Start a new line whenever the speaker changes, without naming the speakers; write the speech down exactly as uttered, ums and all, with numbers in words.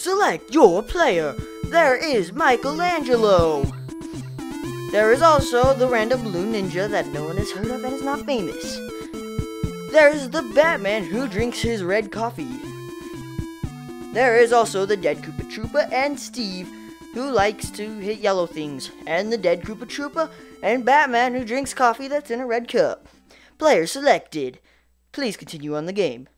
Select your player. There is Michelangelo. There is also the random blue ninja that no one has heard of and is not famous. There's the Batman who drinks his red coffee. There is also the dead Koopa Troopa and Steve who likes to hit yellow things. And the dead Koopa Troopa and Batman who drinks coffee that's in a red cup. Player selected. Please continue on the game.